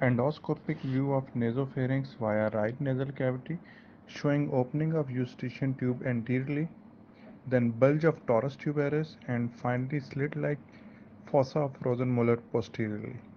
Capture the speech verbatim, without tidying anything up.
Endoscopic view of nasopharynx via right nasal cavity, showing opening of eustachian tube anteriorly, then bulge of torus tuberous, and finally slit-like fossa of Rosenmuller posteriorly.